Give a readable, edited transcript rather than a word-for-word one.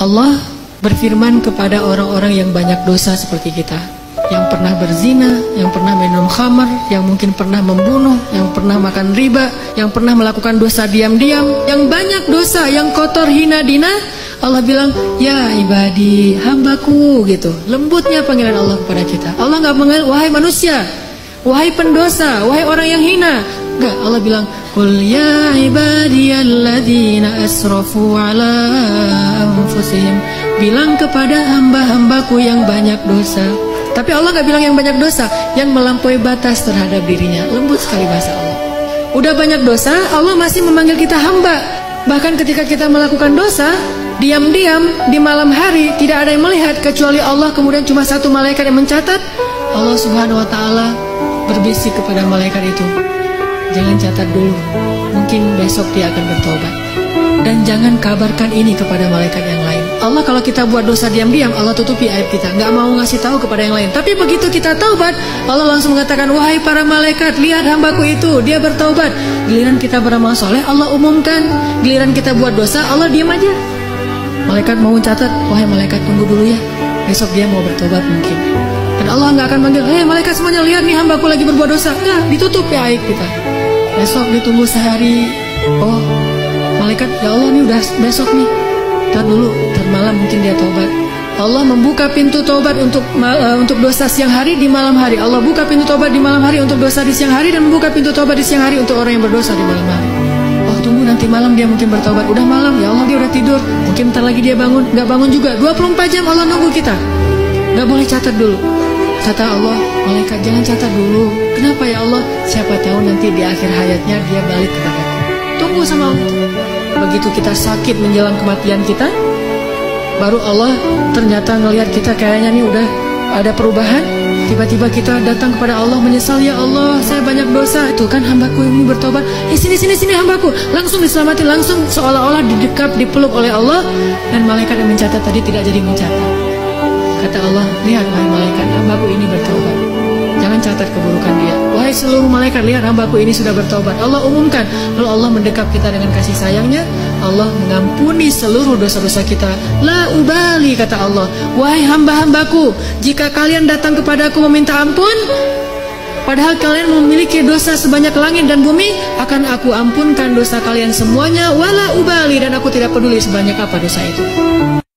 Allah berfirman kepada orang-orang yang banyak dosa seperti kita, yang pernah berzina, yang pernah minum khamar, yang mungkin pernah membunuh, yang pernah makan riba, yang pernah melakukan dosa diam-diam, yang banyak dosa, yang kotor, hina, dina. Allah bilang, ya ibadi, hambaku, gitu. Lembutnya panggilan Allah kepada kita. Allah nggak mengenal, wahai manusia, wahai pendosa, wahai orang yang hina. Enggak, Allah bilang, qul ya ibadiyalladzina asrafu ala anfusihim. Bilang kepada hamba-hambaku yang banyak dosa. Tapi Allah nggak bilang yang banyak dosa, yang melampaui batas terhadap dirinya. Lembut sekali bahasa Allah. Udah banyak dosa, Allah masih memanggil kita hamba. Bahkan ketika kita melakukan dosa, diam-diam di malam hari, tidak ada yang melihat kecuali Allah, kemudian cuma satu malaikat yang mencatat. Allah Subhanahu wa ta'ala berbisik kepada malaikat itu, jangan catat dulu, mungkin besok dia akan bertobat. Dan jangan kabarkan ini kepada malaikat yang lain. Allah kalau kita buat dosa diam-diam, Allah tutupi aib kita, nggak mau ngasih tahu kepada yang lain. Tapi begitu kita taubat, Allah langsung mengatakan, wahai para malaikat, lihat hambaku itu, dia bertaubat. Giliran kita beramal soleh, Allah umumkan. Giliran kita buat dosa, Allah diam aja. Malaikat mau catat, wahai malaikat tunggu dulu ya, besok dia mau bertobat mungkin. Dan Allah nggak akan manggil, hei malaikat semuanya lihat nih hambaku lagi berbuat dosa. Nggak, ditutup ya aib kita. Besok ditunggu sehari, oh malaikat, ya Allah nih udah besok nih, ntar dulu, ntar malam mungkin dia taubat. Allah membuka pintu taubat untuk dosa siang hari di malam hari. Allah buka pintu taubat di malam hari untuk dosa di siang hari, dan membuka pintu taubat di siang hari untuk orang yang berdosa di malam hari. Oh tunggu nanti malam dia mungkin bertaubat. Udah malam, ya Allah dia udah tidur, mungkin ntar lagi dia bangun. Nggak bangun juga, 24 jam Allah nunggu kita. Nggak boleh catat dulu. Kata Allah, malaikat jangan catat dulu. Kenapa ya Allah? Siapa tahu nanti di akhir hayatnya dia balik kepadaku. Tunggu sama Allah. Begitu kita sakit menjelang kematian kita, baru Allah ternyata ngelihat kita kayaknya nih udah ada perubahan. Tiba-tiba kita datang kepada Allah menyesal, ya Allah saya banyak dosa. Itu kan hambaku ini bertobat. Sini hambaku. Langsung diselamatin, langsung seolah-olah didekap, dipeluk oleh Allah. Dan malaikat yang mencatat tadi tidak jadi mencatat. Kata Allah, lihat wahai malaikat, hambaku ini bertobat. Jangan catat keburukan dia. Wahai seluruh malaikat, lihat hambaku ini sudah bertobat. Allah umumkan. Lalu Allah mendekap kita dengan kasih sayangnya. Allah mengampuni seluruh dosa-dosa kita. La ubali, kata Allah, wahai hamba-hambaku, jika kalian datang kepadaku meminta ampun, padahal kalian memiliki dosa sebanyak langit dan bumi, akan aku ampunkan dosa kalian semuanya. Wala ubali, dan aku tidak peduli sebanyak apa dosa itu.